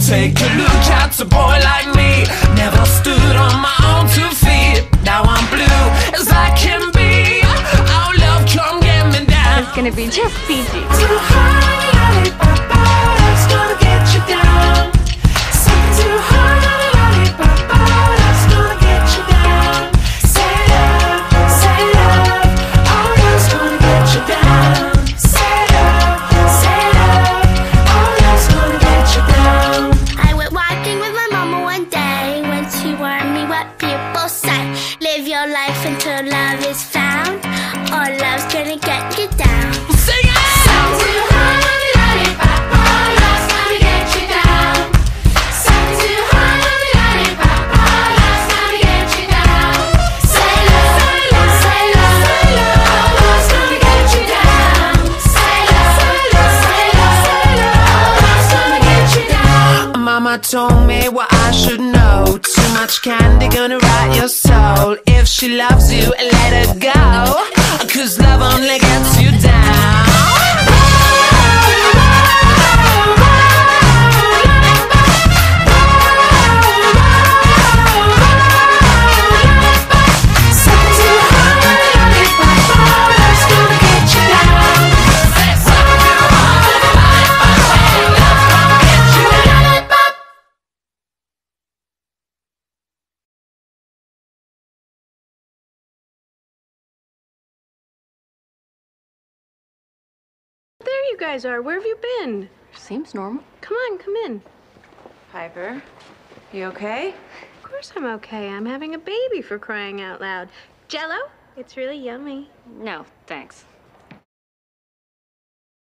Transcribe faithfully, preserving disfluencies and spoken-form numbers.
Take a look at a boy like me. Never stood on my own two feet. Now I'm blue as I can be. Oh love, come get me down. It's gonna be just peachy. Too high, that's gonna get you down. Something too high, that's gonna get you down. Say love, say love, oh love's gonna get you down. Say love, say love, oh love's gonna get you down. I went walking with my mama one day when she warned me what people say. Live your life until love is found, or love's gonna get you down. Sing it! Something too high, lollipop, oh love's gonna get you down. Something too high, lollipop, oh love's gonna get you down. Say love, say love, say love, say love, oh love's gonna get you down. Say love, say love, say love, say love, oh love's gonna get you down. Mama told me what I should know. Too much candy gonna rot your soul. If she loves you, let her go, 'cause love only gets you down. There you guys are. Where have you been? Seems normal. Come on, come in. Piper, you okay? Of course I'm okay. I'm having a baby, for crying out loud. Jello? It's really yummy. No, thanks.